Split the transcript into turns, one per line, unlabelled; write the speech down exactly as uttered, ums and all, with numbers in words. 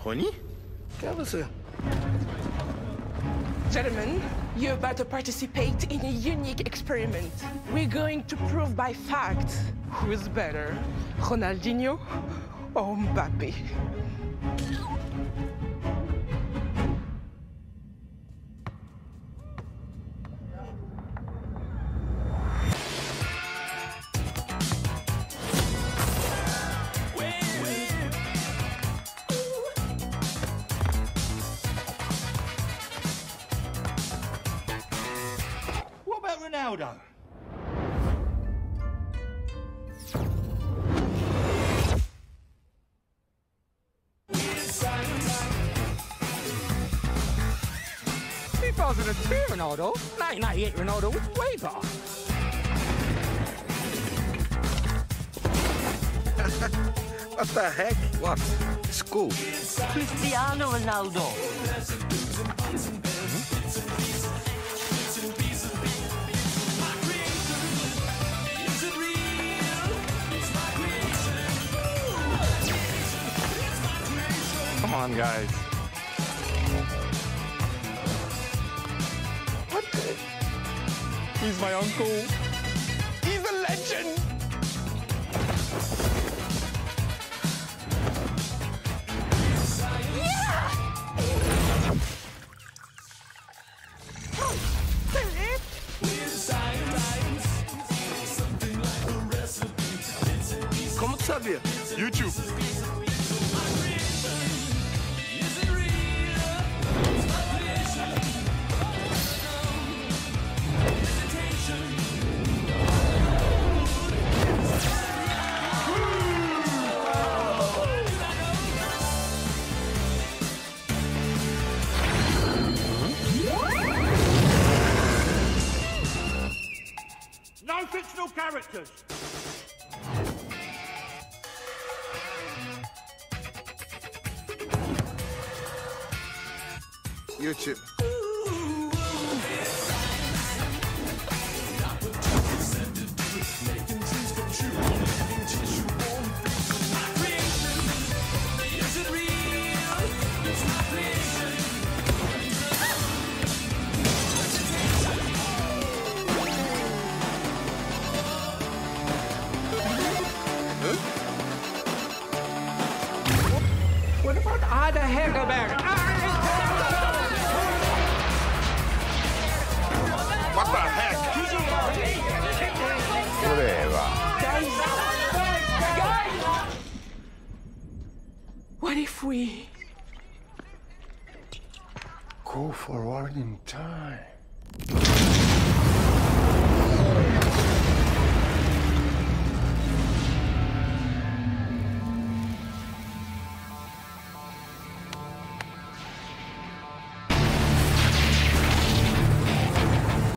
Honey? Tell us.
Gentlemen, you're about to participate in a unique experiment. We're going to prove by fact who's better, Ronaldinho or Mbappe.
What about Ronaldo?
two thousand two Ronaldo? nineteen ninety-eight Ronaldo was way better.
What the heck? What? School.
Cristiano Ronaldo.
Come on, guys.
What the?
He's my uncle.
He's a legend!
Como tu sabia?
YouTube. No fictional characters.
YouTube.
What about Ada Hegerberg?
What the heck? Voleva.
Guys! Guys! What if we...
Go forward in time.